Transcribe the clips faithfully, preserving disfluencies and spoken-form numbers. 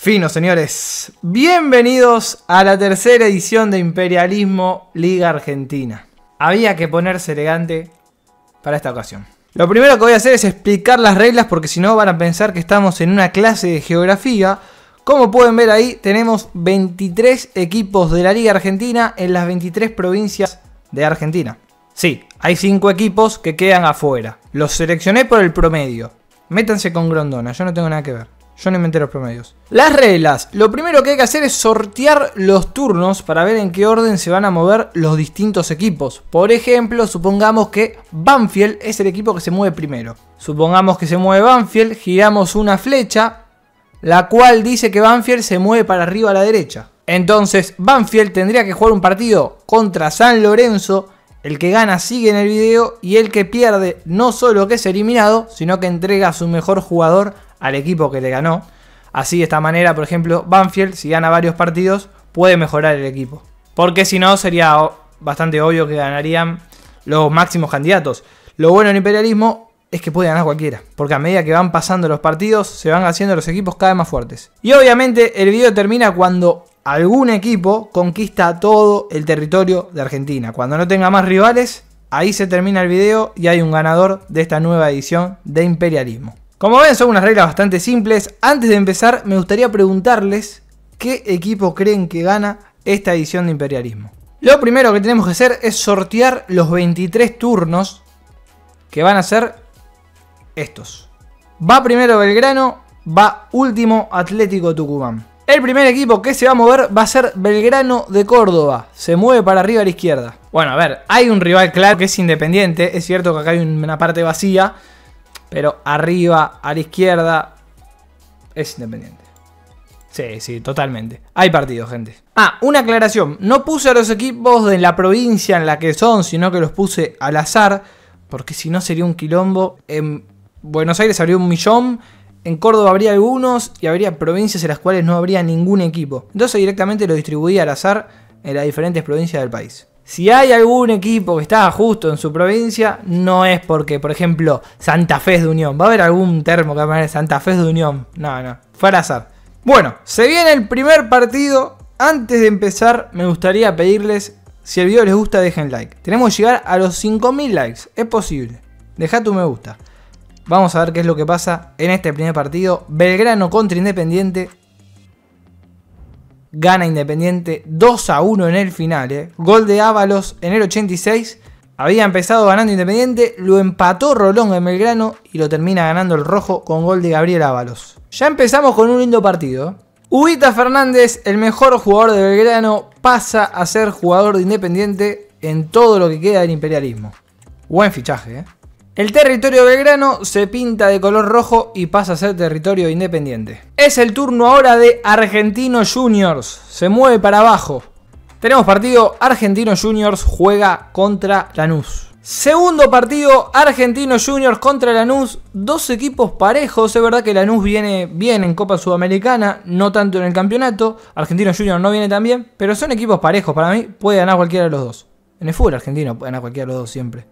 Fino, señores. Bienvenidos a la tercera edición de Imperialismo Liga Argentina. Había que ponerse elegante para esta ocasión. Lo primero que voy a hacer es explicar las reglas porque si no van a pensar que estamos en una clase de geografía. Como pueden ver ahí, tenemos veintitrés equipos de la Liga Argentina en las veintitrés provincias de Argentina. Sí, hay cinco equipos que quedan afuera. Los seleccioné por el promedio. Métanse con Grondona, yo no tengo nada que ver. Yo no inventé los promedios. Las reglas. Lo primero que hay que hacer es sortear los turnos para ver en qué orden se van a mover los distintos equipos. Por ejemplo, supongamos que Banfield es el equipo que se mueve primero. Supongamos que se mueve Banfield, giramos una flecha, la cual dice que Banfield se mueve para arriba a la derecha. Entonces, Banfield tendría que jugar un partido contra San Lorenzo. El que gana sigue en el video y el que pierde no solo que es eliminado, sino que entrega a su mejor jugador al equipo que le ganó. Así de esta manera, por ejemplo, Banfield, si gana varios partidos, puede mejorar el equipo. Porque si no, sería bastante obvio que ganarían los máximos candidatos. Lo bueno del imperialismo es que puede ganar cualquiera, porque a medida que van pasando los partidos, se van haciendo los equipos cada vez más fuertes. Y obviamente el video termina cuando algún equipo conquista todo el territorio de Argentina. Cuando no tenga más rivales, ahí se termina el video y hay un ganador de esta nueva edición de Imperialismo. Como ven, son unas reglas bastante simples. Antes de empezar, me gustaría preguntarles qué equipo creen que gana esta edición de Imperialismo. Lo primero que tenemos que hacer es sortear los veintitrés turnos, que van a ser estos. Va primero Belgrano, va último Atlético Tucumán. El primer equipo que se va a mover va a ser Belgrano de Córdoba. Se mueve para arriba a la izquierda. Bueno, a ver, hay un rival claro que es Independiente. Es cierto que acá hay una parte vacía, pero arriba a la izquierda es Independiente. Sí, sí, totalmente. Hay partido, gente. Ah, una aclaración. No puse a los equipos de la provincia en la que son, sino que los puse al azar, porque si no sería un quilombo. En Buenos Aires habría un millón. En Córdoba habría algunos y habría provincias en las cuales no habría ningún equipo. Entonces directamente lo distribuí al azar en las diferentes provincias del país. Si hay algún equipo que está justo en su provincia, no es porque, por ejemplo, Santa Fe es de Unión. Va a haber algún termo que va a poner Santa Fe es de Unión. No, no, fue al azar. Bueno, se viene el primer partido. Antes de empezar, me gustaría pedirles, si el video les gusta, dejen like. Tenemos que llegar a los cinco mil likes. Es posible. Deja tu me gusta. Vamos a ver qué es lo que pasa en este primer partido. Belgrano contra Independiente. Gana Independiente dos a uno en el final. Eh. Gol de Ábalos en el ochenta y seis. Había empezado ganando Independiente. Lo empató Rolón en Belgrano. Y lo termina ganando el rojo con gol de Gabriel Ábalos. Ya empezamos con un lindo partido. Huguita Fernández, el mejor jugador de Belgrano, pasa a ser jugador de Independiente en todo lo que queda del imperialismo. Buen fichaje, eh. El territorio de Belgrano se pinta de color rojo y pasa a ser territorio independiente. Es el turno ahora de Argentinos Juniors. Se mueve para abajo. Tenemos partido. Argentinos Juniors juega contra Lanús. Segundo partido. Argentinos Juniors contra Lanús. Dos equipos parejos. Es verdad que Lanús viene bien en Copa Sudamericana, no tanto en el campeonato. Argentinos Juniors no viene tan bien, pero son equipos parejos. Para mí puede ganar cualquiera de los dos. En el fútbol argentino puede ganar cualquiera de los dos siempre.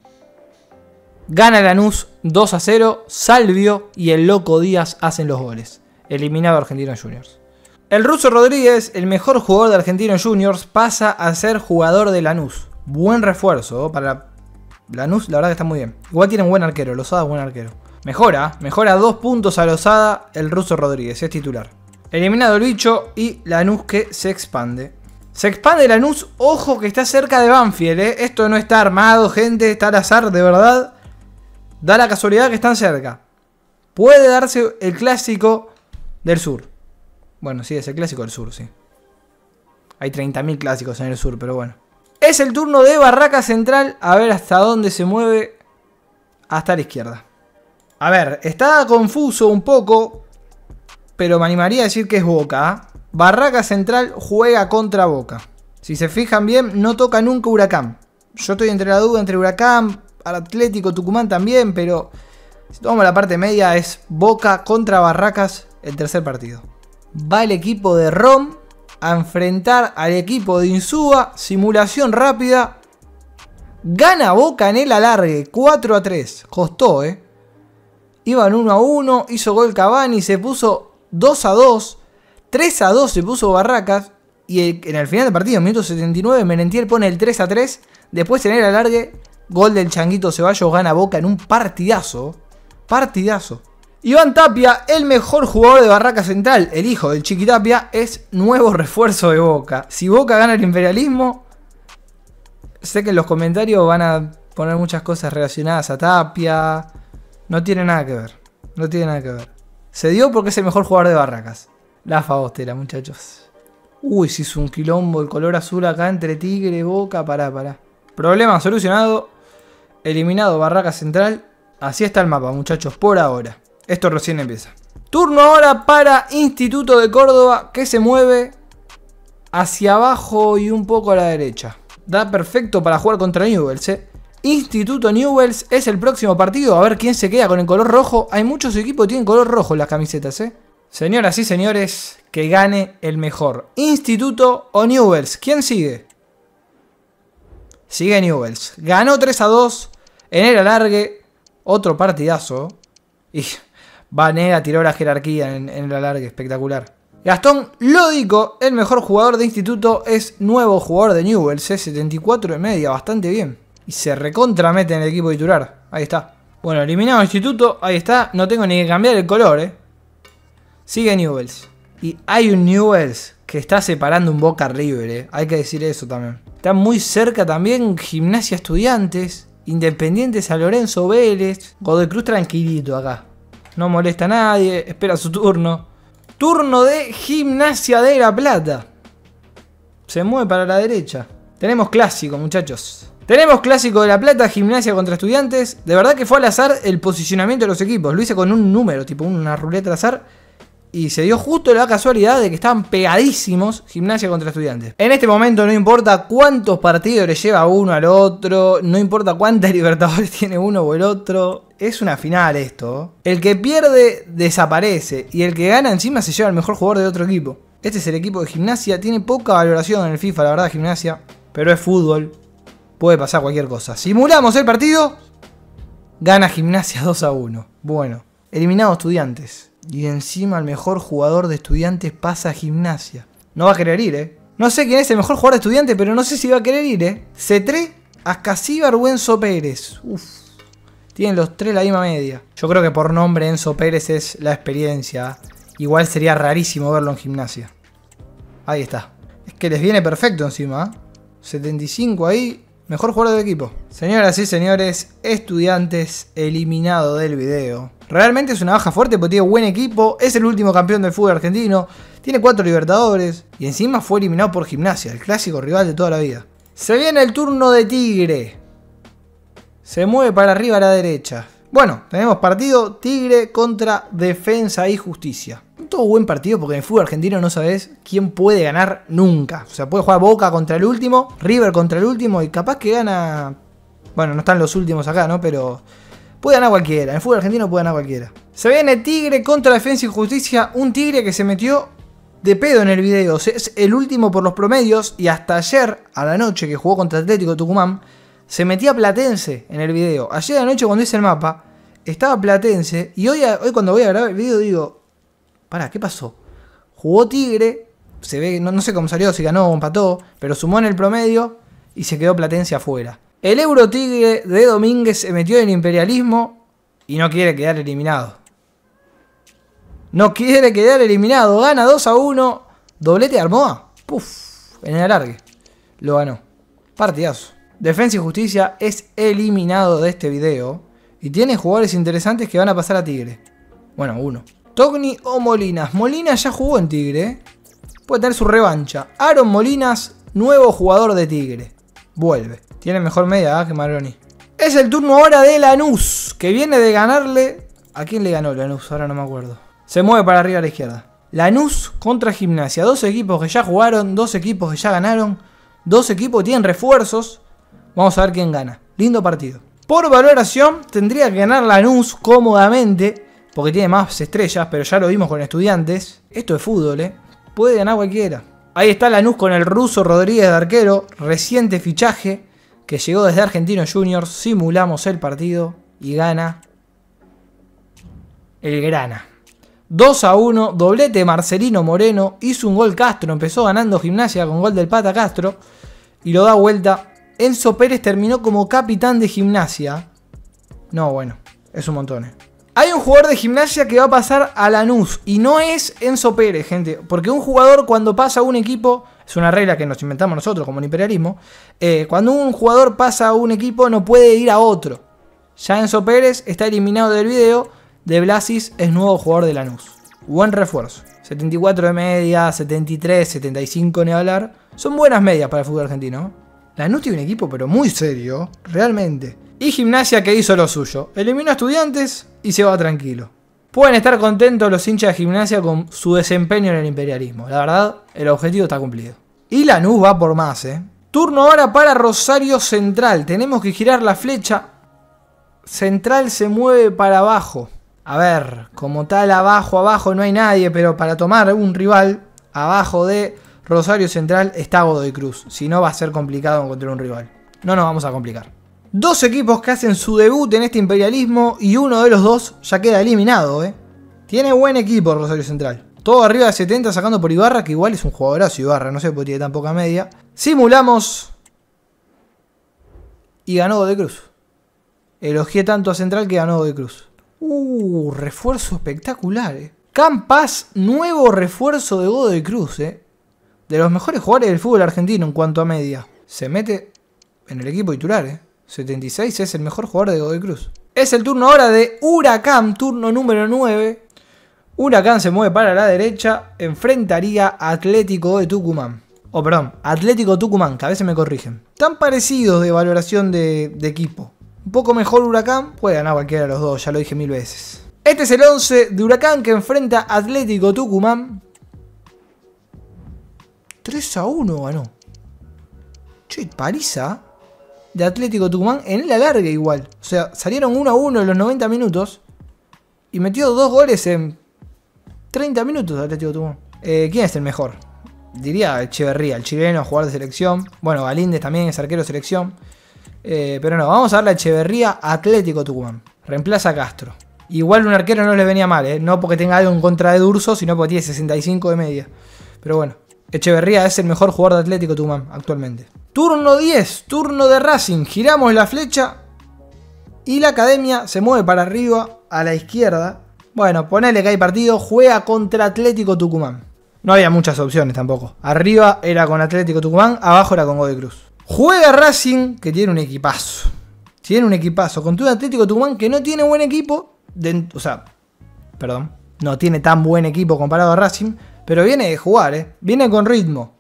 Gana Lanús dos a cero, Salvio y el Loco Díaz hacen los goles. Eliminado Argentinos Juniors. El Ruso Rodríguez, el mejor jugador de Argentinos Juniors, pasa a ser jugador de Lanús. Buen refuerzo, ¿eh? Para Lanús, la verdad que está muy bien. Igual tiene un buen arquero, Lozada es buen arquero. Mejora, mejora dos puntos a Lozada el Ruso Rodríguez, es titular. Eliminado el bicho y Lanús que se expande. Se expande Lanús, ojo que está cerca de Banfield, ¿eh? Esto no está armado, gente, está al azar, de verdad. Da la casualidad que están cerca. Puede darse el clásico del sur. Bueno, sí, es el clásico del sur, sí. Hay treinta mil clásicos en el sur, pero bueno. Es el turno de Barraca Central. A ver hasta dónde se mueve. Hasta la izquierda. A ver, está confuso un poco, pero me animaría a decir que es Boca. ¿eh? Barraca Central juega contra Boca. Si se fijan bien, no toca nunca Huracán. Yo estoy entre la duda entre Huracán, al Atlético Tucumán también, pero si tomamos la parte media es Boca contra Barracas el tercer partido. Va el equipo de Rom a enfrentar al equipo de Insúa, simulación rápida. Gana Boca en el alargue, cuatro a tres, costó, eh. Iban uno a uno, hizo gol Cavani, se puso dos a dos. tres a dos se puso Barracas. Y en el final del partido, en minuto setenta y nueve, Merentiel pone el tres a tres. Después en el alargue, gol del Changuito Ceballos, gana Boca en un partidazo. Partidazo. Iván Tapia, el mejor jugador de Barraca Central, el hijo del Chiqui Tapia, es nuevo refuerzo de Boca. Si Boca gana el imperialismo, sé que en los comentarios van a poner muchas cosas relacionadas a Tapia. No tiene nada que ver. No tiene nada que ver. Se dio porque es el mejor jugador de Barracas. La Fagostera, muchachos. Uy, se hizo un quilombo el color azul acá entre Tigre, Boca. Pará, pará. Problema solucionado. Eliminado Barraca Central. Así está el mapa, muchachos, por ahora. Esto recién empieza. Turno ahora para Instituto de Córdoba, que se mueve hacia abajo y un poco a la derecha. Da perfecto para jugar contra Newell's, ¿eh? Instituto Newell's es el próximo partido. A ver quién se queda con el color rojo. Hay muchos equipos que tienen color rojo en las camisetas, ¿eh? Señoras y señores, que gane el mejor. Instituto o Newell's. ¿Quién sigue? Sigue Newell's. Ganó tres a dos en el alargue. Otro partidazo. Y Vanega tiró la jerarquía en, en el alargue. Espectacular. Gastón Lódico, el mejor jugador de Instituto, es nuevo jugador de Newell's. ¿eh? setenta y cuatro de media. Bastante bien. Y se recontramete en el equipo titular. Ahí está. Bueno, eliminado Instituto. Ahí está. No tengo ni que cambiar el color, eh. Sigue Newell's. Y hay un Newell's que está separando un Boca River, eh. Hay que decir eso también. Está muy cerca también Gimnasia Estudiantes, Independiente San Lorenzo Vélez. Godoy Cruz tranquilito acá. No molesta a nadie. Espera su turno. Turno de Gimnasia de La Plata. Se mueve para la derecha. Tenemos clásico, muchachos. Tenemos clásico de La Plata, Gimnasia contra Estudiantes. De verdad que fue al azar el posicionamiento de los equipos. Lo hice con un número, tipo una ruleta al azar. Y se dio justo la casualidad de que estaban pegadísimos Gimnasia contra Estudiantes. En este momento no importa cuántos partidos le lleva uno al otro. No importa cuántas Libertadores tiene uno o el otro. Es una final esto. El que pierde desaparece. Y el que gana encima se lleva al mejor jugador de otro equipo. Este es el equipo de Gimnasia. Tiene poca valoración en el FIFA, la verdad, Gimnasia. Pero es fútbol. Puede pasar cualquier cosa. Simulamos el partido. Gana Gimnasia dos a uno. Bueno, eliminado Estudiantes. Y encima el mejor jugador de Estudiantes pasa a Gimnasia. No va a querer ir, eh. No sé quién es el mejor jugador de Estudiantes, pero no sé si va a querer ir, eh. Cetré, Ascasíbar o Enzo Pérez. Uf. Tienen los tres la misma media. Yo creo que por nombre Enzo Pérez es la experiencia. Igual sería rarísimo verlo en Gimnasia. Ahí está. Es que les viene perfecto encima, ¿eh? setenta y cinco ahí. Mejor jugador del equipo. Señoras y señores, Estudiantes eliminado del video. Realmente es una baja fuerte porque tiene buen equipo. Es el último campeón del fútbol argentino. Tiene cuatro Libertadores. Y encima fue eliminado por Gimnasia, el clásico rival de toda la vida. Se viene el turno de Tigre. Se mueve para arriba a la derecha. Bueno, tenemos partido Tigre contra Defensa y Justicia. Todo buen partido porque en el fútbol argentino no sabes quién puede ganar nunca. O sea, puede jugar Boca contra el último, River contra el último y capaz que gana... Bueno, no están los últimos acá, ¿no? Pero puede ganar cualquiera. En el fútbol argentino puede ganar cualquiera. Se viene Tigre contra Defensa y Justicia. Un Tigre que se metió de pedo en el video. O sea, es el último por los promedios y hasta ayer a la noche que jugó contra Atlético de Tucumán se metía Platense en el video. Ayer a la noche cuando hice el mapa estaba Platense y hoy, hoy cuando voy a grabar el video digo... Pará, ¿qué pasó? Jugó Tigre, se ve, no, no sé cómo salió, si ganó o empató, pero sumó en el promedio y se quedó Platense afuera. El Euro Tigre de Domínguez se metió en el imperialismo y no quiere quedar eliminado. No quiere quedar eliminado, gana dos a uno, doblete de Armoa, puf, en el alargue, lo ganó. Partidazo. Defensa y Justicia es eliminado de este video y tiene jugadores interesantes que van a pasar a Tigre. Bueno, uno. Togni o Molinas. Molinas ya jugó en Tigre. Puede tener su revancha. Aaron Molinas, nuevo jugador de Tigre. Vuelve. Tiene mejor media ¿eh? que Maroni. Es el turno ahora de Lanús, que viene de ganarle... ¿A quién le ganó Lanús? Ahora no me acuerdo. Se mueve para arriba a la izquierda. Lanús contra Gimnasia. Dos equipos que ya jugaron, dos equipos que ya ganaron. Dos equipos que tienen refuerzos. Vamos a ver quién gana. Lindo partido. Por valoración, tendría que ganar Lanús cómodamente... Porque tiene más estrellas, pero ya lo vimos con Estudiantes. Esto es fútbol, ¿eh? Puede ganar cualquiera. Ahí está Lanús con el ruso Rodríguez de arquero. Reciente fichaje que llegó desde Argentinos Juniors. Simulamos el partido y gana el Grana. dos a uno, doblete Marcelino Moreno, hizo un gol Castro, empezó ganando Gimnasia con gol del Pata Castro y lo da vuelta. Enzo Pérez terminó como capitán de Gimnasia. No, bueno, es un montón. Eh. Hay un jugador de Gimnasia que va a pasar a Lanús y no es Enzo Pérez, gente, porque un jugador cuando pasa a un equipo, es una regla que nos inventamos nosotros como el imperialismo, eh, cuando un jugador pasa a un equipo no puede ir a otro. Ya Enzo Pérez está eliminado del video. De Blasis es nuevo jugador de Lanús. Buen refuerzo. setenta y cuatro de media, setenta y tres, setenta y cinco ni hablar. Son buenas medias para el fútbol argentino. Lanús tiene un equipo pero muy serio, realmente. Y Gimnasia que hizo lo suyo. Eliminó a Estudiantes y se va tranquilo. Pueden estar contentos los hinchas de Gimnasia con su desempeño en el imperialismo. La verdad, el objetivo está cumplido. Y Lanús va por más, eh. Turno ahora para Rosario Central. Tenemos que girar la flecha. Central se mueve para abajo. A ver, como tal abajo, abajo no hay nadie, pero para tomar un rival, abajo de Rosario Central está Godoy Cruz. Si no va a ser complicado encontrar un rival. No nos vamos a complicar. Dos equipos que hacen su debut en este imperialismo y uno de los dos ya queda eliminado, ¿eh? Tiene buen equipo Rosario Central. Todo arriba de setenta sacando por Ibarra, que igual es un jugadorazo Ibarra, no sé por qué tiene tan poca media. Simulamos y ganó Godoy Cruz. Elogié tanto a Central que ganó Godoy Cruz. Uh, refuerzo espectacular, eh. Campas, nuevo refuerzo de Godoy Cruz, eh. De los mejores jugadores del fútbol argentino en cuanto a media. Se mete en el equipo titular, eh. setenta y seis es el mejor jugador de Godoy Cruz. Es el turno ahora de Huracán, turno número nueve. Huracán se mueve para la derecha, enfrentaría a Atlético de Tucumán. Oh, perdón, Atlético Tucumán, que a veces me corrigen. Tan parecidos de valoración de, de equipo. Un poco mejor Huracán, puede ganar cualquiera de los dos, ya lo dije mil veces. Este es el once de Huracán que enfrenta a Atlético Tucumán. tres a uno ganó. Che, paliza de Atlético Tucumán en la larga igual. O sea, salieron uno a uno en los noventa minutos y metió dos goles en treinta minutos de Atlético Tucumán. Eh, ¿Quién es el mejor? Diría Echeverría, el chileno, jugador de selección. Bueno, Galíndez también es arquero de selección. Eh, pero no, vamos a darle a Echeverría a Atlético Tucumán. Reemplaza a Castro. Igual un arquero no les venía mal, ¿eh? No porque tenga algo en contra de Durso, sino porque tiene sesenta y cinco de media. Pero bueno, Echeverría es el mejor jugador de Atlético Tucumán actualmente. Turno diez, turno de Racing. Giramos la flecha y la academia se mueve para arriba, a la izquierda. Bueno, ponele que hay partido, juega contra Atlético Tucumán. No había muchas opciones tampoco. Arriba era con Atlético Tucumán, abajo era con Godoy Cruz. Juega Racing, que tiene un equipazo. Tiene un equipazo. Contra un Atlético Tucumán que no tiene buen equipo. De, o sea, perdón. No tiene tan buen equipo comparado a Racing. Pero viene de jugar, ¿eh? Viene con ritmo.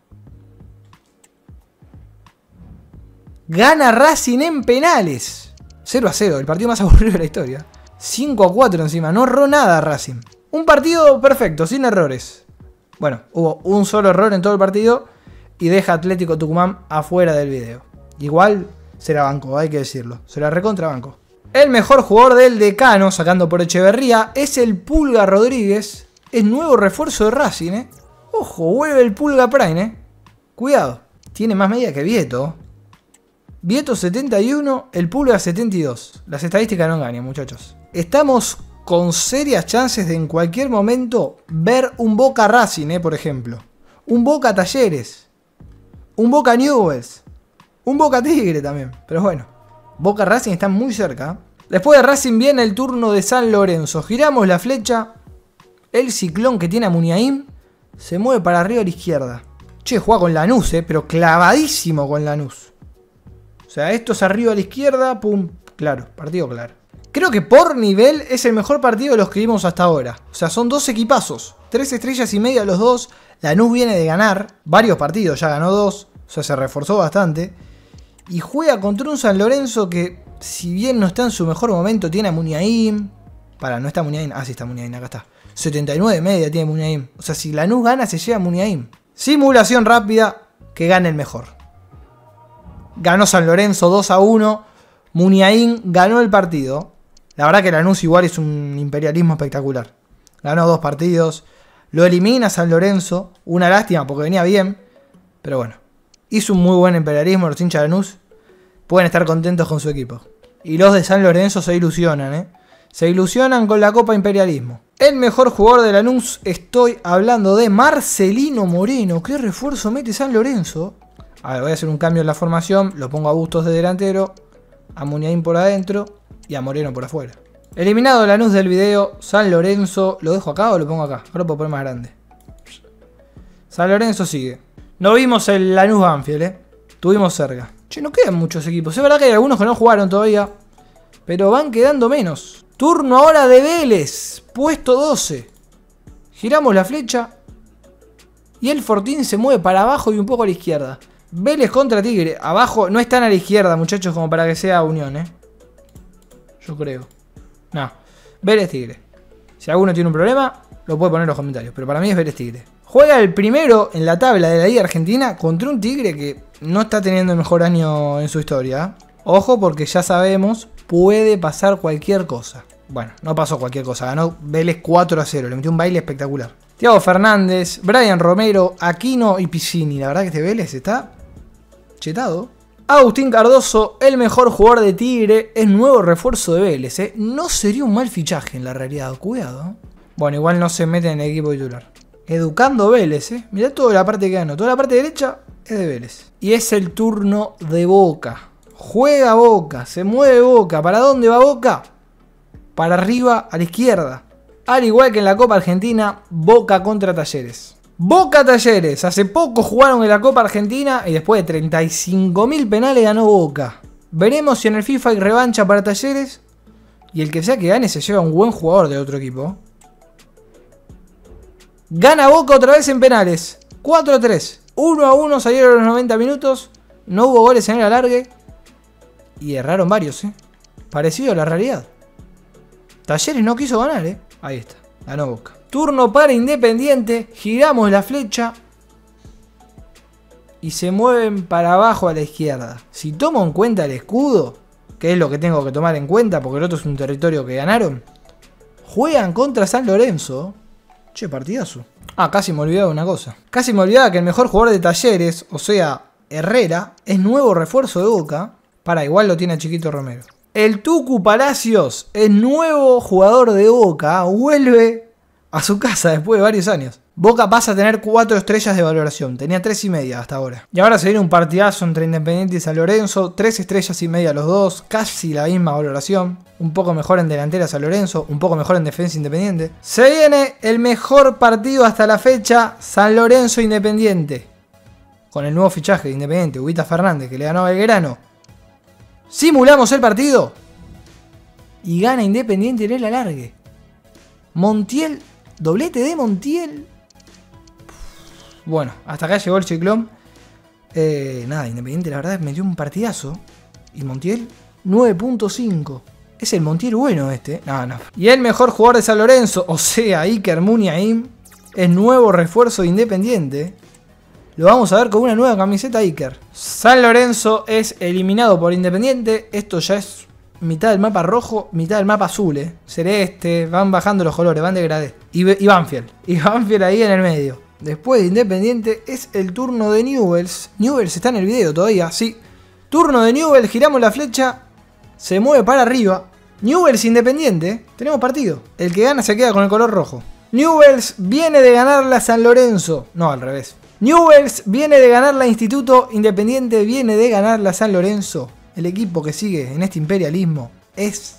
Gana Racing en penales. cero a cero. El partido más aburrido de la historia. cinco a cuatro encima. No erró nada Racing. Un partido perfecto, sin errores. Bueno, hubo un solo error en todo el partido. Y deja a Atlético Tucumán afuera del video. Igual será banco, hay que decirlo. Será recontra banco. El mejor jugador del Decano, sacando por Echeverría, es el Pulga Rodríguez. Es nuevo refuerzo de Racing, ¿eh? Ojo, vuelve el Pulga Prime, ¿eh? Cuidado. Tiene más media que Vieto. Vieto setenta y uno, el Pulga setenta y dos. Las estadísticas no engañan, muchachos. Estamos con serias chances de en cualquier momento ver un Boca Racing, ¿eh? Por ejemplo. Un Boca Talleres. Un Boca Newell's. Un Boca Tigre también. Pero bueno. Boca Racing está muy cerca. Después de Racing viene el turno de San Lorenzo. Giramos la flecha. El ciclón que tiene a Muniain se mueve para arriba a la izquierda. Che, juega con Lanús, eh, pero clavadísimo con Lanús. O sea, esto es arriba a la izquierda. Pum. Claro, partido claro. Creo que por nivel es el mejor partido de los que vimos hasta ahora. O sea, son dos equipazos. Tres estrellas y media los dos. Lanús viene de ganar varios partidos, ya ganó dos, o sea, se reforzó bastante. Y juega contra un San Lorenzo que, si bien no está en su mejor momento, tiene a Muniain. Para, no está Muniain, ah, sí está Muniain, acá está. setenta y nueve de media tiene Muniain. O sea, si Lanús gana, se lleva a Muniain. Simulación rápida, que gane el mejor. Ganó San Lorenzo dos a uno. Muniain ganó el partido. La verdad que Lanús igual es un imperialismo espectacular. Ganó dos partidos. Lo elimina San Lorenzo. Una lástima porque venía bien. Pero bueno. Hizo un muy buen imperialismo. Los hinchas de Lanús pueden estar contentos con su equipo. Y los de San Lorenzo se ilusionan, ¿eh? Se ilusionan con la Copa Imperialismo. El mejor jugador de Lanús, estoy hablando de Marcelino Moreno. ¿Qué refuerzo mete San Lorenzo? A ver, voy a hacer un cambio en la formación. Lo pongo a Bustos de delantero, a Muniain por adentro y a Moreno por afuera. Eliminado Lanús del video, San Lorenzo. ¿Lo dejo acá o lo pongo acá? Ahora lo puedo poner más grande. San Lorenzo sigue. No vimos el Lanús Banfield, ¿eh? Tuvimos cerca. Che, no quedan muchos equipos. Es verdad que hay algunos que no jugaron todavía, pero van quedando menos. Turno ahora de Vélez. Puesto doce. Giramos la flecha. Y el Fortín se mueve para abajo y un poco a la izquierda. Vélez contra Tigre. Abajo no están a la izquierda, muchachos, como para que sea unión, ¿eh? Yo creo. No. Vélez Tigre. Si alguno tiene un problema, lo puede poner en los comentarios. Pero para mí es Vélez Tigre. Juega el primero en la tabla de la Liga Argentina contra un Tigre que no está teniendo el mejor año en su historia. Ojo, porque ya sabemos, puede pasar cualquier cosa. Bueno, no pasó cualquier cosa. Ganó Vélez cuatro a cero. Le metió un baile espectacular. Thiago Fernández, Brian Romero, Aquino y Piscini. La verdad que este Vélez está chetado. Agustín Cardoso, el mejor jugador de Tigre, es nuevo refuerzo de Vélez. ¿eh? No sería un mal fichaje en la realidad. Cuidado. Bueno, igual no se mete en el equipo titular. Educando Vélez. ¿eh? Mirá toda la parte que ganó. Toda la parte derecha es de Vélez. Y es el turno de Boca. Juega Boca. Se mueve Boca. ¿Para dónde va Boca? Para arriba, a la izquierda. Al igual que en la Copa Argentina, Boca contra Talleres. Boca Talleres. Hace poco jugaron en la Copa Argentina y después de treinta y cinco mil penales ganó Boca. Veremos si en el FIFA hay revancha para Talleres. Y el que sea que gane se lleva un buen jugador de otro equipo. Gana Boca otra vez en penales. cuatro a tres. uno a uno salieron los noventa minutos. No hubo goles en el alargue. Y erraron varios, ¿eh? Parecido a la realidad. Talleres no quiso ganar, ¿eh? Ahí está. Ganó Boca. Turno para Independiente. Giramos la flecha. Y se mueven para abajo a la izquierda. Si tomo en cuenta el escudo, que es lo que tengo que tomar en cuenta, porque el otro es un territorio que ganaron, juegan contra San Lorenzo. Che, partidazo. Ah, casi me olvidaba de una cosa. Casi me olvidaba que el mejor jugador de Talleres, o sea, Herrera, es nuevo refuerzo de Boca. Para, igual lo tiene Chiquito Romero. El Tucu Palacios es nuevo jugador de Boca. Vuelve a su casa después de varios años. Boca pasa a tener cuatro estrellas de valoración. Tenía tres y media hasta ahora. Y ahora se viene un partidazo entre Independiente y San Lorenzo. Tres estrellas y media los dos. Casi la misma valoración. Un poco mejor en delantera San Lorenzo. Un poco mejor en defensa Independiente. Se viene el mejor partido hasta la fecha. San Lorenzo Independiente. Con el nuevo fichaje de Independiente, Huguita Fernández, que le ganó a Belgrano. Simulamos el partido. Y gana Independiente en el alargue. Montiel. Doblete de Montiel. Bueno, hasta acá llegó el ciclón. Eh, nada, Independiente la verdad metió un partidazo. Y Montiel, nueve punto cinco. Es el Montiel bueno este. No, no. Y el mejor jugador de San Lorenzo, o sea, Iker Muniain, es nuevo refuerzo de Independiente. Lo vamos a ver con una nueva camiseta Iker. San Lorenzo es eliminado por Independiente. Esto ya es mitad del mapa rojo, mitad del mapa azul. Eh. Celeste, van bajando los colores, van degradé. Y, y Banfield. Y Banfield ahí en el medio. Después de Independiente es el turno de Newell's. Newell's está en el video todavía, sí. Turno de Newell's, giramos la flecha. Se mueve para arriba. Newell's Independiente. Tenemos partido. El que gana se queda con el color rojo. Newell's viene de ganarle a San Lorenzo. No, al revés. Newell's viene de ganarle a Instituto. Independiente viene de ganarle a San Lorenzo. El equipo que sigue en este imperialismo es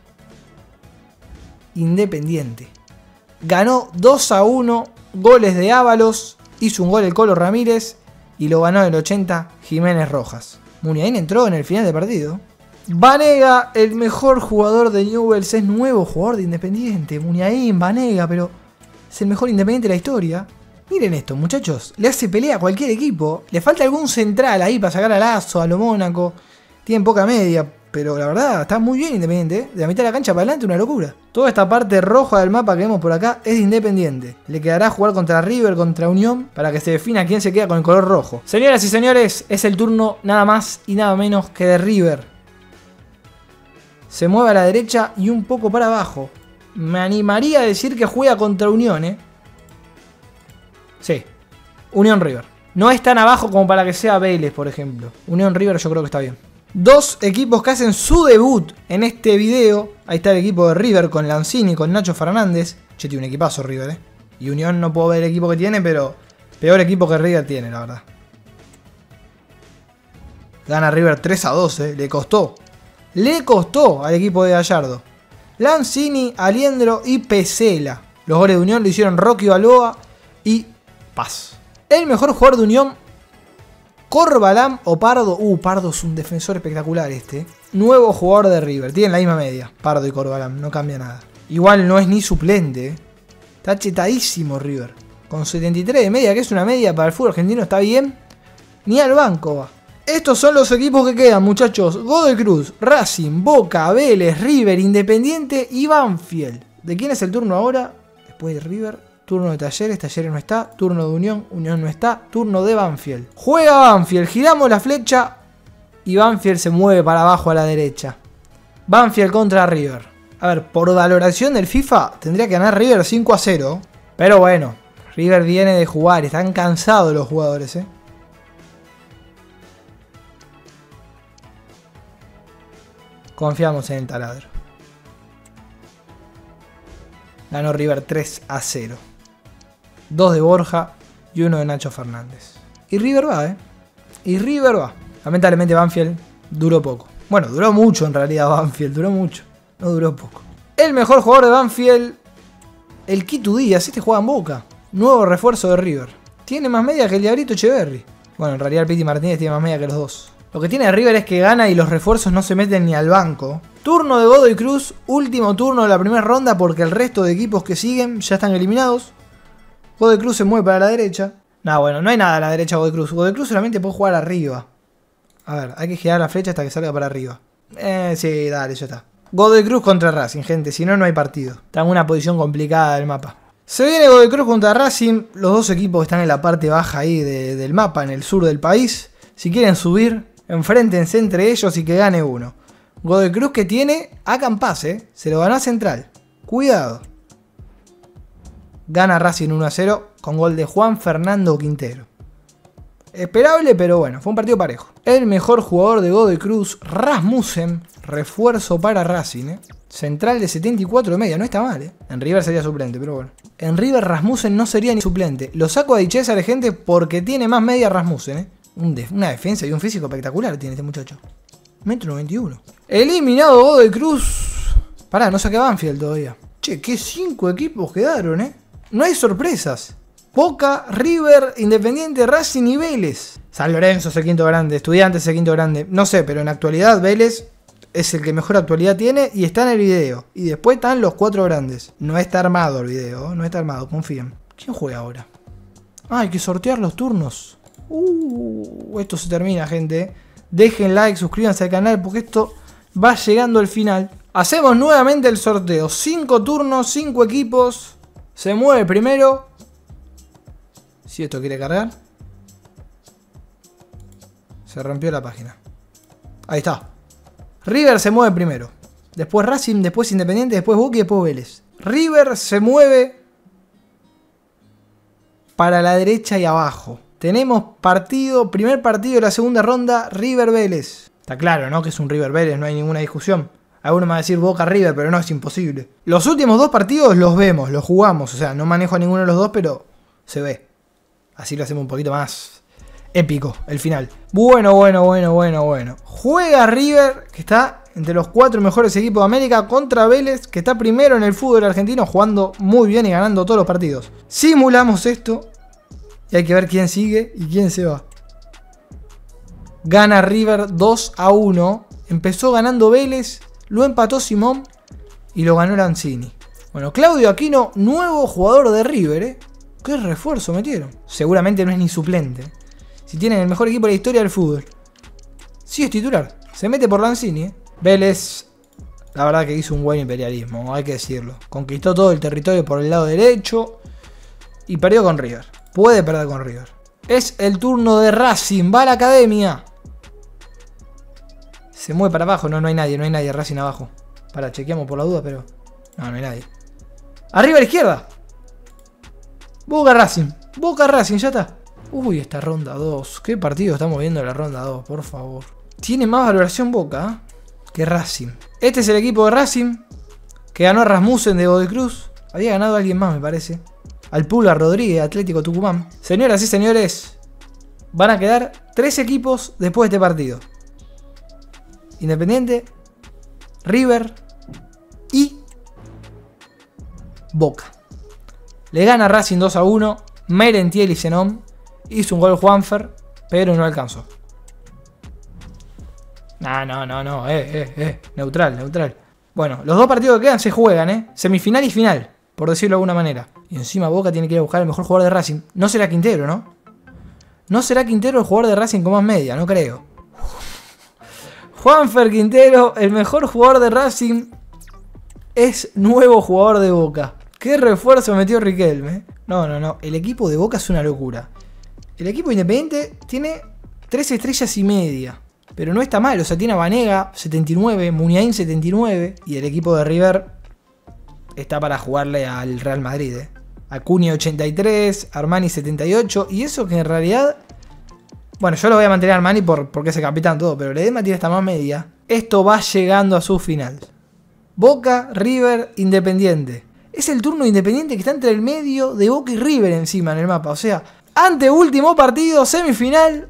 Independiente. Ganó dos a uno. Goles de Ábalos. Hizo un gol el Colo Ramírez. Y lo ganó en el ochenta Jiménez Rojas. Muniain entró en el final del partido. Vanega, el mejor jugador de Newell's, es nuevo jugador de Independiente. Muniain, Vanega, pero es el mejor Independiente de la historia. Miren esto, muchachos. Le hace pelea a cualquier equipo. Le falta algún central ahí para sacar a Lazo, a lo Mónaco. Tienen poca media, pero la verdad está muy bien Independiente. ¿eh? De la mitad de la cancha para adelante, una locura. Toda esta parte roja del mapa que vemos por acá es de Independiente. Le quedará jugar contra River, contra Unión, para que se defina quién se queda con el color rojo. Señoras y señores, es el turno nada más y nada menos que de River. Se mueve a la derecha y un poco para abajo. Me animaría a decir que juega contra Unión, ¿eh? Sí. Unión River. No es tan abajo como para que sea Vélez, por ejemplo. Unión River yo creo que está bien. Dos equipos que hacen su debut en este video. Ahí está el equipo de River con Lanzini, con Nacho Fernández. Che, tiene un equipazo River, eh. Y Unión no puedo ver el equipo que tiene, pero peor equipo que River tiene, la verdad. Gana River tres a dos, eh. Le costó. Le costó al equipo de Gallardo. Lanzini, Aliendro y Pesela. Los goles de Unión lo hicieron Rocky Balboa y Paz. El mejor jugador de Unión, Corbalán o Pardo. Uh, Pardo es un defensor espectacular este. Nuevo jugador de River. Tienen la misma media, Pardo y Corbalán. No cambia nada. Igual no es ni suplente. Eh. Está chetadísimo River. Con setenta y tres de media, que es una media para el fútbol argentino, está bien. Ni al banco va. Estos son los equipos que quedan, muchachos. Godoy Cruz, Racing, Boca, Vélez, River, Independiente y Banfield. ¿De quién es el turno ahora? Después de River. Turno de Talleres, Talleres no está. Turno de Unión, Unión no está. Turno de Banfield. Juega Banfield, giramos la flecha y Banfield se mueve para abajo a la derecha. Banfield contra River. A ver, por valoración del FIFA tendría que ganar River cinco a cero. Pero bueno, River viene de jugar, están cansados los jugadores, eh. Confiamos en el taladro. Ganó River tres a cero. Dos de Borja y uno de Nacho Fernández. Y River va, ¿eh? Y River va. Lamentablemente Banfield duró poco. Bueno, duró mucho en realidad Banfield. Duró mucho. No duró poco. El mejor jugador de Banfield, el Quito Díaz. Este juega en Boca. Nuevo refuerzo de River. Tiene más media que el Diablito Echeverri. Bueno, en realidad el Piti Martínez tiene más media que los dos. Lo que tiene River es que gana y los refuerzos no se meten ni al banco. Turno de Godoy Cruz, último turno de la primera ronda porque el resto de equipos que siguen ya están eliminados. Godoy Cruz se mueve para la derecha. No, bueno, no hay nada a la derecha de Godoy Cruz. Godoy Cruz solamente puede jugar arriba. A ver, hay que girar la flecha hasta que salga para arriba. Eh, sí, dale, ya está. Godoy Cruz contra Racing, gente, si no, no hay partido. Está en una posición complicada del mapa. Se viene Godoy Cruz contra Racing. Los dos equipos están en la parte baja ahí de, del mapa, en el sur del país. Si quieren subir, enfréntense entre ellos y que gane uno. Godoy Cruz que tiene a Campas, ¿eh? Se lo ganó a Central. Cuidado. Gana Racing uno a cero con gol de Juan Fernando Quintero. Esperable, pero bueno, fue un partido parejo. El mejor jugador de Godoy Cruz, Rasmussen. Refuerzo para Racing, ¿eh? Central de setenta y cuatro de media, no está mal, ¿eh? En River sería suplente, pero bueno. En River Rasmussen no sería ni suplente. Lo saco a Di Cesare, gente, porque tiene más media Rasmussen, ¿eh? Un def una defensa y un físico espectacular tiene este muchacho. Metro noventa y uno. Eliminado Godoy Cruz. Pará, no saqué Banfield todavía. Che, qué cinco equipos quedaron, ¿eh? No hay sorpresas. Boca, River, Independiente, Racing y Vélez. San Lorenzo es el quinto grande, Estudiantes es el quinto grande. No sé, pero en actualidad Vélez es el que mejor actualidad tiene y está en el video. Y después están los cuatro grandes. No está armado el video, no está armado, confíen. ¿Quién juega ahora? Ah, hay que sortear los turnos. Uh, esto se termina, gente. Dejen like, suscríbanse al canal porque esto va llegando al final. Hacemos nuevamente el sorteo. cinco turnos, cinco equipos. Se mueve primero. Si esto quiere cargar. Se rompió la página. Ahí está. River se mueve primero. Después Racing, después Independiente, después Boca y después Vélez. River se mueve para la derecha y abajo. Tenemos partido, primer partido de la segunda ronda, River Vélez. Está claro, ¿no? Que es un River Vélez, no hay ninguna discusión. Alguno me va a decir Boca River, pero no, es imposible. Los últimos dos partidos los vemos, los jugamos. O sea, no manejo a ninguno de los dos, pero se ve. Así lo hacemos un poquito más épico, el final. Bueno, bueno, bueno, bueno, bueno. Juega River, que está entre los cuatro mejores equipos de América, contra Vélez, que está primero en el fútbol argentino, jugando muy bien y ganando todos los partidos. Simulamos esto. Y hay que ver quién sigue y quién se va. Gana River dos a uno. Empezó ganando Vélez. Lo empató Simón. Y lo ganó Lanzini. Bueno, Claudio Aquino, nuevo jugador de River, ¿eh? ¿Qué refuerzo metieron? Seguramente no es ni suplente. Si tienen el mejor equipo de la historia del fútbol. Sí es titular. Se mete por Lanzini, ¿eh? Vélez, la verdad que hizo un buen imperialismo, hay que decirlo. Conquistó todo el territorio por el lado derecho. Y perdió con River. Puede perder con River. Es el turno de Racing. Va a la academia. Se mueve para abajo. No, no hay nadie. No hay nadie. Racing abajo. Para, chequeamos por la duda, pero... No, no hay nadie. Arriba a la izquierda. Boca Racing. Boca Racing, ya está. Uy, esta ronda dos. ¿Qué partido estamos viendo en la ronda dos? Por favor. Tiene más valoración Boca ¿eh? que Racing. Este es el equipo de Racing que ganó a Rasmussen de Godoy Cruz. Había ganado a alguien más, me parece. Al Pulga Rodríguez, Atlético Tucumán. Señoras y señores, van a quedar tres equipos después de este partido. Independiente, River y Boca. Le gana Racing dos a uno. Merentiel y Zenón. Hizo un gol Juanfer, pero no alcanzó. No, no, no, no. Eh, eh, eh. Neutral, neutral. Bueno, los dos partidos que quedan se juegan, ¿eh? Semifinal y final, por decirlo de alguna manera. Y encima Boca tiene que ir a buscar el mejor jugador de Racing. No será Quintero, ¿no? No será Quintero el jugador de Racing con más media, no creo. Juanfer Quintero, el mejor jugador de Racing, es nuevo jugador de Boca. ¿Qué refuerzo metió Riquelme? No, no, no. El equipo de Boca es una locura. El equipo Independiente tiene tres estrellas y media. Pero no está mal. O sea, tiene a Vanega setenta y nueve, Muniain setenta y nueve. Y el equipo de River está para jugarle al Real Madrid. ¿eh? Acuña ochenta y tres, Armani setenta y ocho. Y eso que en realidad... Bueno, yo lo voy a mantener a Armani por, porque es el capitán todo. Pero Ledesma tiene esta más media. Esto va llegando a su final. Boca, River, Independiente. Es el turno de Independiente que está entre el medio de Boca y River encima en el mapa. O sea, anteúltimo partido, semifinal.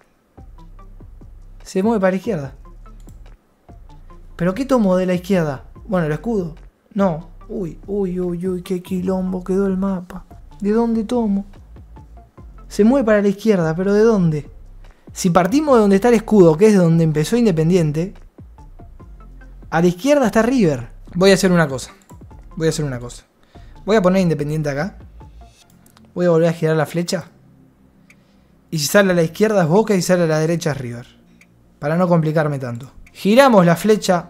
Se mueve para la izquierda. ¿Pero qué tomo de la izquierda? Bueno, el escudo. No. Uy, uy, uy, uy, qué quilombo quedó el mapa. ¿De dónde tomo? Se mueve para la izquierda, pero ¿de dónde? Si partimos de donde está el escudo, que es de donde empezó Independiente, a la izquierda está River. Voy a hacer una cosa. Voy a hacer una cosa. Voy a poner Independiente acá. Voy a volver a girar la flecha. Y si sale a la izquierda es Boca y si sale a la derecha es River. Para no complicarme tanto. Giramos la flecha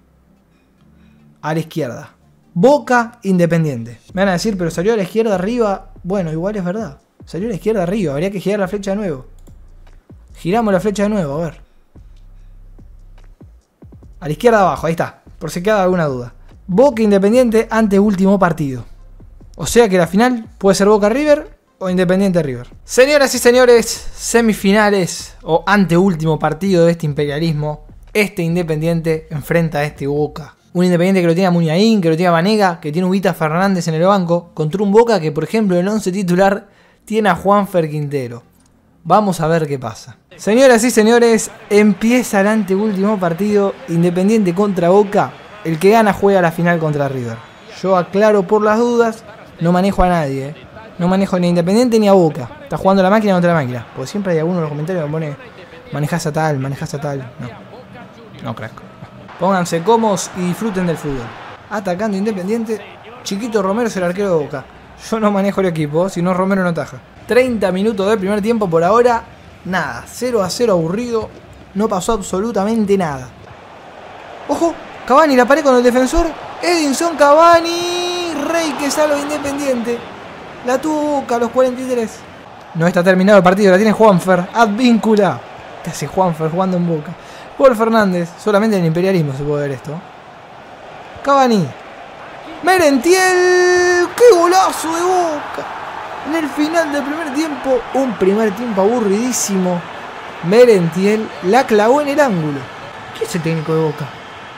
a la izquierda. Boca, Independiente. Me van a decir, pero salió a la izquierda arriba. Bueno, igual es verdad. Salió a la izquierda arriba. Habría que girar la flecha de nuevo. Giramos la flecha de nuevo, a ver. A la izquierda abajo, ahí está. Por si queda alguna duda. Boca Independiente ante último partido. O sea que la final puede ser Boca River o Independiente River. Señoras y señores, semifinales o anteúltimo partido de este imperialismo. Este Independiente enfrenta a este Boca. Un Independiente que lo tiene a Muniain, que lo tiene a Vanega, que tiene a Ubita Fernández en el banco. Contra un Boca que, por ejemplo, en el once titular tiene a Juanfer Quintero. Vamos a ver qué pasa. Señoras y señores, empieza el anteúltimo partido. Independiente contra Boca. El que gana juega la final contra River. Yo aclaro por las dudas, no manejo a nadie. ¿eh? No manejo ni a Independiente ni a Boca. Está jugando la máquina contra la máquina. Porque siempre hay alguno en los comentarios que me pone, manejás a tal, manejás a tal. No, no crack. Pónganse cómodos y disfruten del fútbol. Atacando Independiente. Chiquito Romero es el arquero de Boca. Yo no manejo el equipo, si no Romero no ataja. treinta minutos del primer tiempo por ahora. Nada, cero a cero aburrido. No pasó absolutamente nada. ¡Ojo! Cavani la pared con el defensor. Edinson Cavani. Rey que salva Independiente. La tuvo Boca a los cuarenta y tres. No está terminado el partido. La tiene Juanfer. Advíncula. ¿Qué hace Juanfer jugando en Boca? Paul Fernández. Solamente en el imperialismo se puede ver esto. Cavani. Merentiel. ¡Qué golazo de Boca! En el final del primer tiempo. Un primer tiempo aburridísimo. Merentiel la clavó en el ángulo. ¿Qué es el técnico de Boca?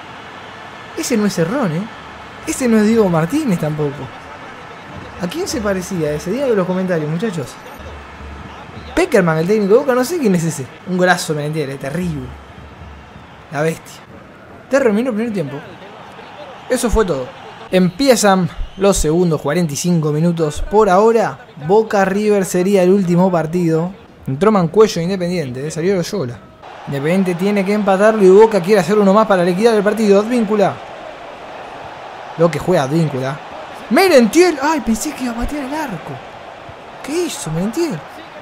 Ese no es Cerrón, ¿eh? Ese no es Diego Martínez tampoco. ¿A quién se parecía ese? Díganlo en los comentarios, muchachos. Peckerman, el técnico de Boca, no sé quién es ese. Un golazo, me entiende, terrible. La bestia. Terminó el primer tiempo. Eso fue todo. Empiezan los segundos cuarenta y cinco minutos. Por ahora, Boca River sería el último partido. Entró Mancuello Independiente, ¿eh? Salió Loyola. Independiente tiene que empatarlo y Boca quiere hacer uno más para liquidar el partido. Advíncula. Lo que juega Advíncula. Merentiel. Ay, pensé que iba a patear el arco. ¿Qué hizo Merentiel?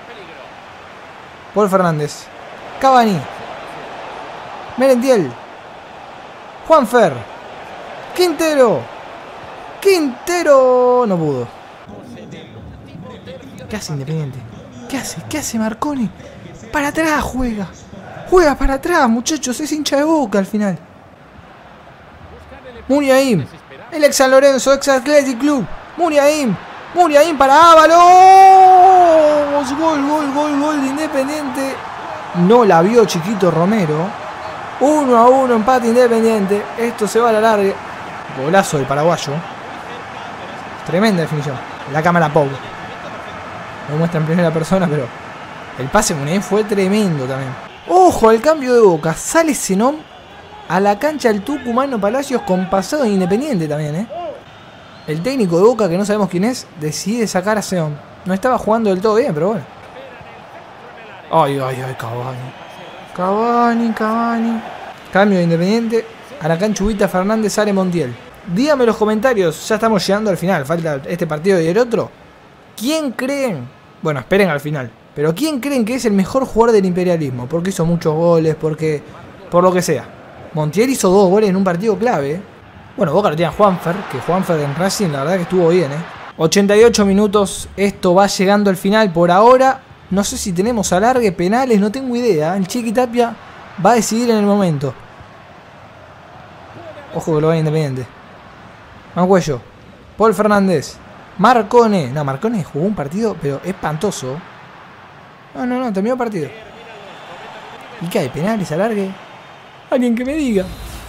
Paul Fernández. Cavani. Merentiel. Juanfer. Quintero. Quintero. No pudo. ¿Qué hace Independiente? ¿Qué hace? ¿Qué hace Marconi? Para atrás juega. Juega para atrás, muchachos. Es hincha de Boca al final. Muniain. El ex San Lorenzo, ex Athletic Club. Muniain. Muniain para Ábalos. Gol, gol, gol, gol de Independiente. No la vio Chiquito Romero. uno a uno, empate Independiente. Esto se va a la larga. Golazo del paraguayo. Tremenda definición. La cámara Pau. Lo muestra en primera persona, pero el pase Muniain fue tremendo también. Ojo al cambio de Boca. Sale Zenón a la cancha del Tucumano Palacios con pasado en Independiente también, ¿eh? El técnico de Boca, que no sabemos quién es, decide sacar a Zenón. No estaba jugando del todo bien, pero bueno. Ay, ay, ay, Cavani. Cavani, Cavani. Cambio de Independiente. A la cancha Ubita Fernández, sale Montiel. Díganme en los comentarios, ya estamos llegando al final. Falta este partido y el otro. ¿Quién creen? Bueno, esperen al final. Pero ¿quién creen que es el mejor jugador del imperialismo? Porque hizo muchos goles, porque... por lo que sea. Montiel hizo dos goles en un partido clave, ¿eh? Bueno, Boca lo tiene a Juanfer, que Juanfer en Racing la verdad que estuvo bien, ¿eh? ochenta y ocho minutos, esto va llegando al final por ahora. No sé si tenemos alargue, penales, no tengo idea. El Chiqui Tapia va a decidir en el momento. Ojo que lo va a Independiente. Mancuello. Paul Fernández. Marcone. No, Marcone jugó un partido, pero espantoso. No, no, no, terminó el partido. ¿Y qué hay? ¿Penales, alargue? Alguien que me diga.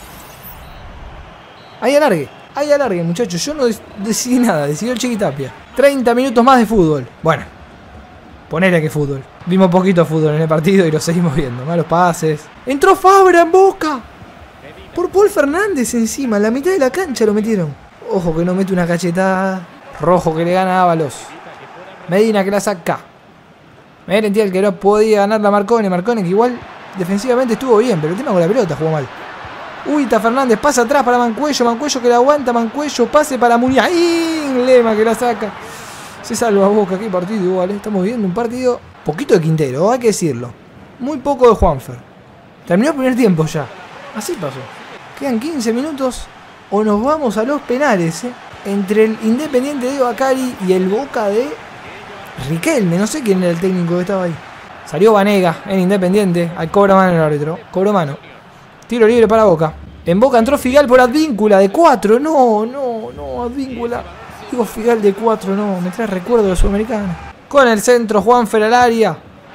Hay alargue. Hay alargue, muchachos. Yo no decidí nada. Decidió el Chiqui Tapia. treinta minutos más de fútbol. Bueno. Ponele que fútbol. Vimos poquito fútbol en el partido y lo seguimos viendo. Malos pases. Entró Fabra en Boca. Por Paul Fernández encima. En la mitad de la cancha lo metieron. Ojo que no mete una cachetada. Rojo que le gana a Ábalos. Medina que la saca. Merentiel que no podía ganar la Marcone. Marcone que igual defensivamente estuvo bien. Pero el tema con la pelota jugó mal. Ubita Fernández pasa atrás para Mancuello. Mancuello que la aguanta. Mancuello pase para Muniain. Lema que la saca. Se salva Boca. Qué partido igual, ¿eh? Estamos viendo un partido. Poquito de Quintero, hay que decirlo. Muy poco de Juanfer. Terminó el primer tiempo ya. Así pasó. Quedan quince minutos. O nos vamos a los penales, ¿eh? Entre el Independiente de Bacari y el Boca de Riquelme. No sé quién era el técnico que estaba ahí. Salió Vanega en Independiente. Al cobra mano el árbitro. Cobró mano. Tiro libre para Boca. En Boca entró Figal por Advíncula de cuatro. No, no, no, Advíncula. Digo Figal de cuatro, no. Me trae recuerdo de Sudamericana. Con el centro, Juanfer al área.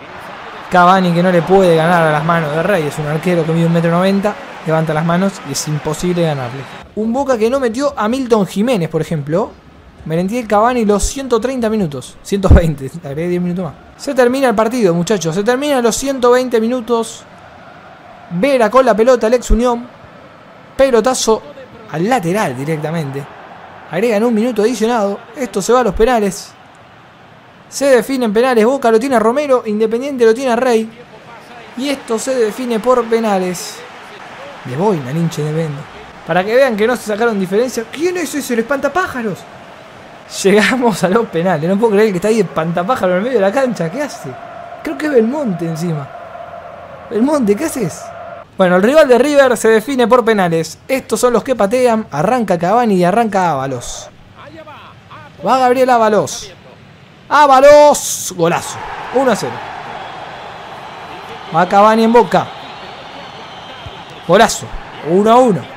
Cavani que no le puede ganar a las manos de Rey. Es un arquero que mide un metro noventa. Levanta las manos y es imposible ganarle. Un Boca que no metió a Milton Jiménez, por ejemplo. Merentiel Cavani los ciento treinta minutos. ciento veinte, agregué diez minutos más. Se termina el partido, muchachos. Se terminan los ciento veinte minutos. Vera con la pelota, Alex Unión. Pelotazo al lateral directamente. Agregan un minuto adicionado. Esto se va a los penales. Se definen penales. Boca lo tiene a Romero. Independiente lo tiene a Rey. Y esto se define por penales. De boina, el hincha Independiente. Para que vean que no se sacaron diferencias. ¿Quién es ese? El espantapájaros. Llegamos a los penales. No puedo creer que está ahí el espantapájaros en el medio de la cancha. ¿Qué hace? Creo que es Belmonte encima. Belmonte, ¿qué haces? Bueno, el rival de River se define por penales. Estos son los que patean. Arranca Cavani y arranca Ábalos. Va Gabriel Ábalos. Ábalos. Golazo. uno a cero. Va Cavani en Boca. Golazo. uno a uno.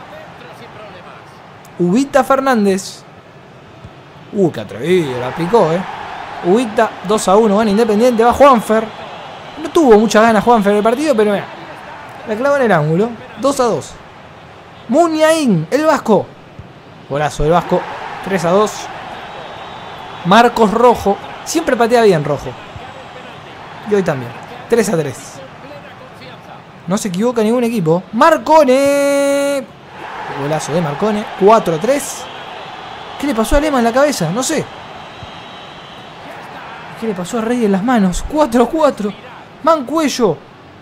Ubita Fernández. Uh, qué atrevido. La picó, eh. Ubita dos a uno. Van Independiente. Va Juanfer. No tuvo muchas ganas Juanfer en el partido, pero mira. La clava en el ángulo. dos a dos. Muniain, el vasco. Golazo del vasco. tres a dos. Marcos Rojo. Siempre patea bien Rojo. Y hoy también. tres a tres. No se equivoca ningún equipo. Marcone. Golazo de Marcone. cuatro a tres. ¿Qué le pasó a Lema en la cabeza? No sé. ¿Qué le pasó a Rey en las manos? cuatro a cuatro. Mancuello.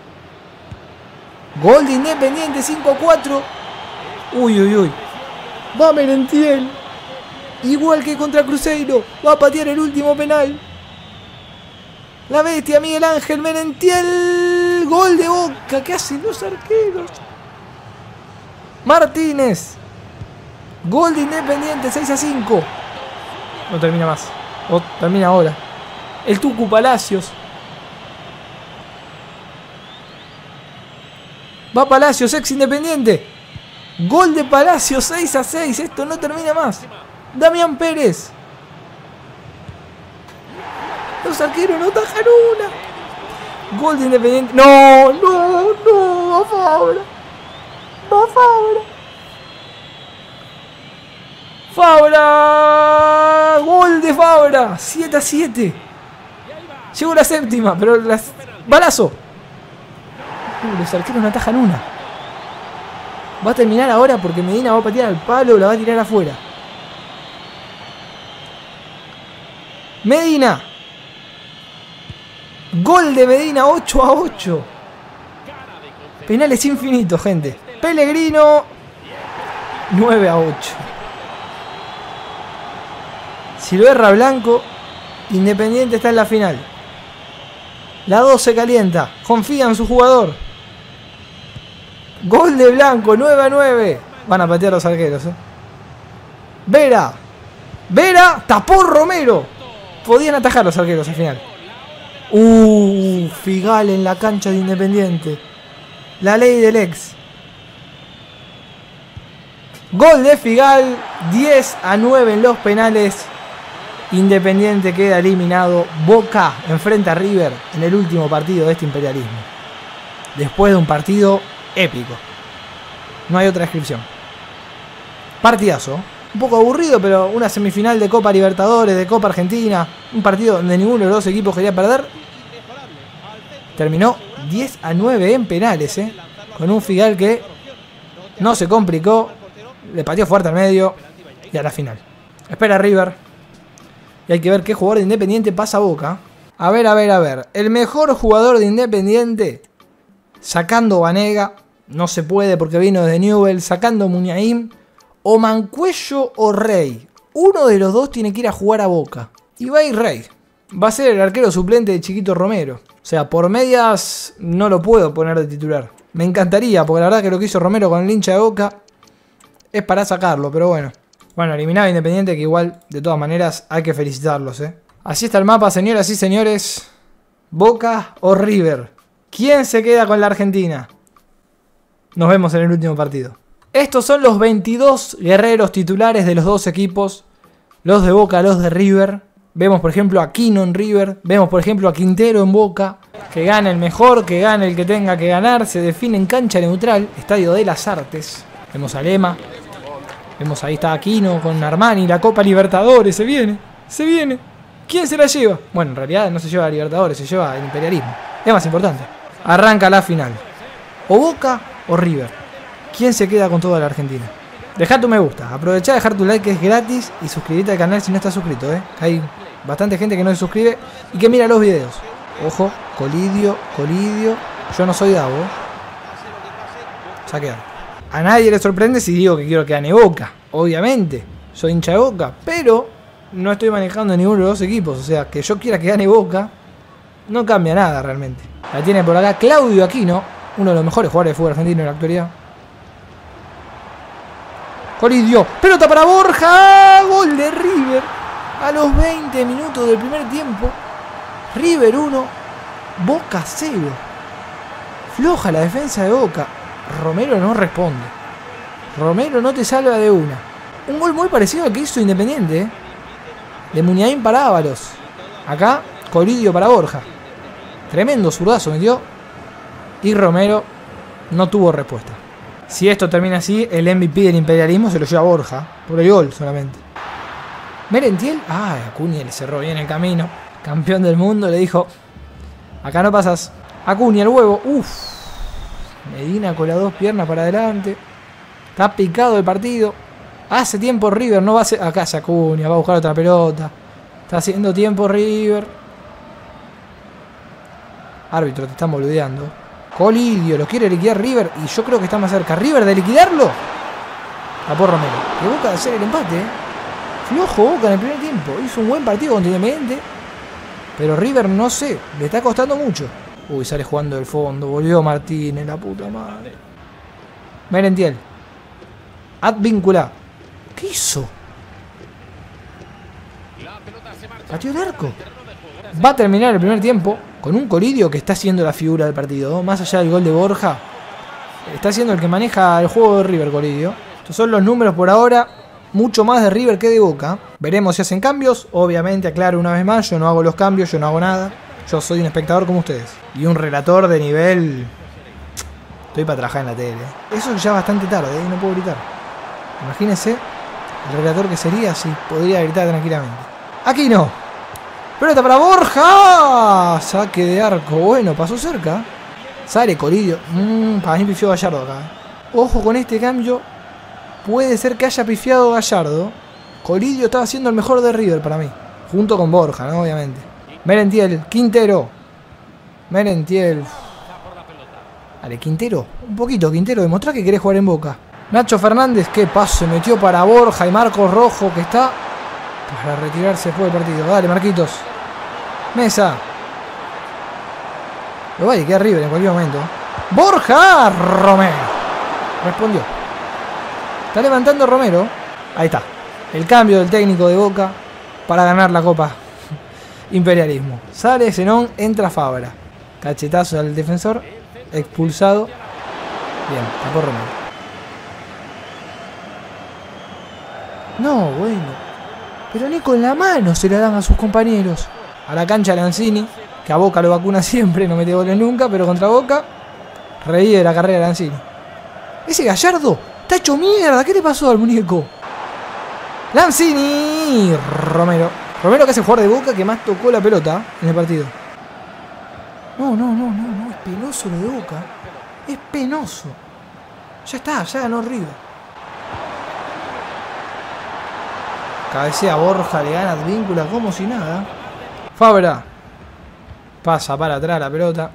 Gol de Independiente, cinco a cuatro. Uy, uy, uy. Va Merentiel. Igual que contra Cruzeiro. Va a patear el último penal. La bestia Miguel Ángel Merentiel. Gol de Boca. ¿Qué hacen los arqueros? Martínez. Gol de Independiente, seis a cinco. No termina más. O termina ahora. El Tucu Palacios. Va Palacios, ex Independiente. Gol de Palacios, seis a seis. Esto no termina más. Damián Pérez. Los arqueros no tajan una. Gol de Independiente. No, no, no. Va Fabra. Va Fabra. Fabra. Gol de Fabra. siete a siete. Llegó la séptima, pero las... balazo. Uh, los arqueros no atajan una. Va a terminar ahora porque Medina va a patear al palo, la va a tirar afuera. Medina. Gol de Medina, ocho a ocho. Penales infinitos, gente. Pellegrino, nueve a ocho. Si lo erra Blanco, Independiente está en la final. La dos se calienta. Confía en su jugador. Gol de Blanco, nueve a nueve. Van a patear los arqueros, ¿eh? Vera. Vera, tapó Romero. Podían atajar los arqueros al final. Uh, Figal en la cancha de Independiente. La ley del ex. Gol de Figal, diez a nueve en los penales. Independiente queda eliminado. Boca enfrenta a River en el último partido de este imperialismo. Después de un partido épico. No hay otra descripción. Partidazo. Un poco aburrido, pero una semifinal de Copa Libertadores, de Copa Argentina. Un partido donde ninguno de los dos equipos quería perder. Terminó diez a nueve en penales, ¿eh? Con un Figal que no se complicó. Le pateó fuerte al medio. Y a la final. Espera River. Y hay que ver qué jugador de Independiente pasa a Boca. A ver, a ver, a ver. El mejor jugador de Independiente, sacando Banega, no se puede porque vino desde Newell. Sacando Muniain, o Mancuello o Rey. Uno de los dos tiene que ir a jugar a Boca. Y va a ir Rey. Va a ser el arquero suplente de Chiquito Romero. O sea, por medias no lo puedo poner de titular. Me encantaría, porque la verdad que lo que hizo Romero con el hincha de Boca es para sacarlo, pero bueno. Bueno, eliminado Independiente, que igual, de todas maneras, hay que felicitarlos, ¿eh? Así está el mapa, señoras y señores. Boca o River. ¿Quién se queda con la Argentina? Nos vemos en el último partido. Estos son los veintidós guerreros titulares de los dos equipos. Los de Boca, los de River. Vemos, por ejemplo, a Quino en River. Vemos, por ejemplo, a Quintero en Boca. Que gane el mejor, que gane el que tenga que ganar. Se define en cancha neutral, Estadio de las Artes. Vemos a Lema. Vemos ahí está Aquino con Armani, la Copa Libertadores, se viene, se viene. ¿Quién se la lleva? Bueno, en realidad no se lleva a Libertadores, se lleva el imperialismo. Es más importante. Arranca la final. O Boca o River. ¿Quién se queda con toda la Argentina? Deja tu me gusta, aprovechá de dejar tu like que es gratis y suscríbete al canal si no estás suscrito, ¿eh? Hay bastante gente que no se suscribe y que mira los videos. Ojo, Colidio, Colidio. Yo no soy Davo. Saquear. A nadie le sorprende si digo que quiero que gane Boca. Obviamente, soy hincha de Boca. Pero no estoy manejando ninguno de los dos equipos. O sea, que yo quiera que gane Boca no cambia nada realmente. La tiene por acá Claudio Aquino, uno de los mejores jugadores de fútbol argentino en la actualidad. Colidio, pelota para Borja. Gol de River. A los veinte minutos del primer tiempo. River uno, Boca cero. Floja la defensa de Boca. Romero no responde. Romero no te salva de una. Un gol muy parecido al que hizo Independiente, ¿eh? De Muniain para Ábalos. Acá, Colidio para Borja. Tremendo zurdazo metió. Y Romero no tuvo respuesta. Si esto termina así, el M V P del imperialismo se lo lleva a Borja. Por el gol solamente. Merentiel. Ah, Acuña le cerró bien el camino. Campeón del mundo le dijo: acá no pasas. Acuña el huevo. Uff. Medina con las dos piernas para adelante. Está picado el partido. Hace tiempo River no va a hacer. Acá se Acuña, va a buscar otra pelota. Está haciendo tiempo River. Árbitro, te están boludeando. Colidio, lo quiere liquidar River. Y yo creo que está más cerca River de liquidarlo. Tapó Romero. Que Boca de hacer el empate, ¿eh? Flojo Boca en el primer tiempo. Hizo un buen partido contra Independiente. Pero River no sé, le está costando mucho. Uy, sale jugando del fondo. Volvió Martínez, la puta madre. Merentiel. Advíncula. ¿Qué hizo? Pateó el arco. Va a terminar el primer tiempo con un Colidio que está siendo la figura del partido, ¿no? Más allá del gol de Borja, está siendo el que maneja el juego de River, Colidio. Estos son los números por ahora. Mucho más de River que de Boca. Veremos si hacen cambios. Obviamente, aclaro una vez más, yo no hago los cambios, yo no hago nada. Yo soy un espectador como ustedes. Y un relator de nivel... Estoy para trabajar en la tele. Eso ya bastante tarde, ¿eh? No puedo gritar. Imagínense el relator que sería si podría gritar tranquilamente. Aquí no. Pelota para Borja. Saque de arco. Bueno, pasó cerca. Sale Colidio. Mmm, para mí pifió Gallardo acá. Ojo con este cambio. Puede ser que haya pifiado Gallardo. Colidio estaba siendo el mejor de River para mí. Junto con Borja, ¿no? Obviamente. Merentiel, Quintero. Merentiel. Dale, Quintero. Un poquito, Quintero. Demostrá que querés jugar en Boca. Nacho Fernández. Qué paso. Se metió para Borja y Marcos Rojo, que está para retirarse después del partido. Dale, Marquitos. Mesa. Lo va a quedar River en cualquier momento. Borja Romero. Respondió. Está levantando Romero. Ahí está. El cambio del técnico de Boca para ganar la Copa Imperialismo. Sale Zenón, entra Fabra. Cachetazo al defensor. Expulsado. Bien, tapó Romero. No, bueno. Pero ni con la mano se la dan a sus compañeros. A la cancha Lanzini, que a Boca lo vacuna siempre, no mete goles nunca, pero contra Boca revive la carrera de Lanzini. Ese Gallardo está hecho mierda. ¿Qué le pasó al muñeco? Lanzini. Romero. Romero, que es el jugador de Boca que más tocó la pelota en el partido. No, no, no, no, no. Es penoso lo de Boca. Es penoso. Ya está, ya ganó River. Cabecea Borja, le gana Advíncula como si nada. Fabra. Pasa para atrás la pelota.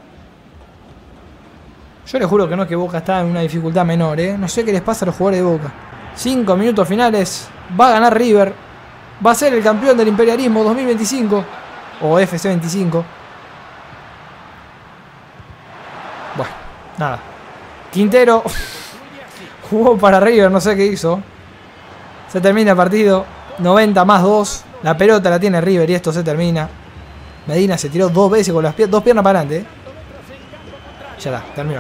Yo les juro que no es que Boca está en una dificultad menor, ¿eh? No sé qué les pasa a los jugadores de Boca. Cinco minutos finales. Va a ganar River. Va a ser el campeón del Imperialismo dos mil veinticinco. O F C veinticinco. Bueno, nada. Quintero. Jugó para River, no sé qué hizo. Se termina el partido. noventa más dos. La pelota la tiene River y esto se termina. Medina se tiró dos veces con las pier dos piernas para adelante. Ya está, terminó.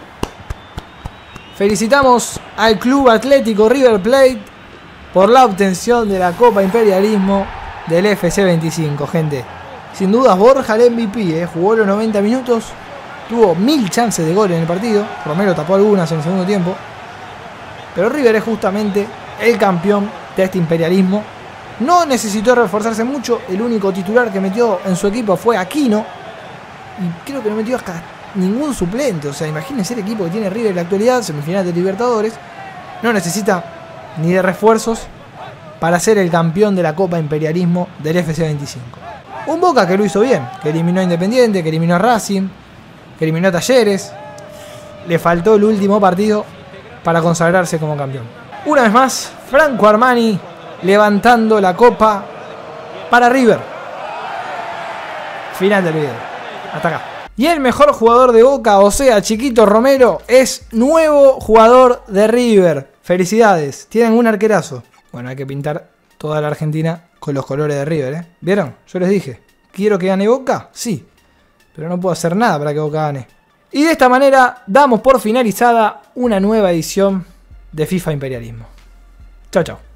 Felicitamos al Club Atlético River Plate por la obtención de la Copa Imperialismo del F C veinticinco, gente. Sin dudas Borja el M V P, ¿eh? Jugó los noventa minutos. Tuvo mil chances de gol en el partido. Romero tapó algunas en el segundo tiempo. Pero River es justamente el campeón de este imperialismo. No necesitó reforzarse mucho. El único titular que metió en su equipo fue Aquino. Y creo que no metió hasta ningún suplente. O sea, imagínense el equipo que tiene River en la actualidad. Semifinal de Libertadores. No necesita ni de refuerzos para ser el campeón de la Copa Imperialismo del F C veinticinco. Un Boca que lo hizo bien. Que eliminó a Independiente, que eliminó a Racing, que eliminó a Talleres. Le faltó el último partido para consagrarse como campeón. Una vez más, Franco Armani levantando la copa para River. Final del video. Hasta acá. Y el mejor jugador de Boca, o sea, Chiquito Romero, es nuevo jugador de River. Felicidades. Tienen un arquerazo. Bueno, hay que pintar toda la Argentina con los colores de River, ¿eh? ¿Vieron? Yo les dije. ¿Quiero que gane Boca? Sí. Pero no puedo hacer nada para que Boca gane. Y de esta manera damos por finalizada una nueva edición de FIFA Imperialismo. Chao, chao.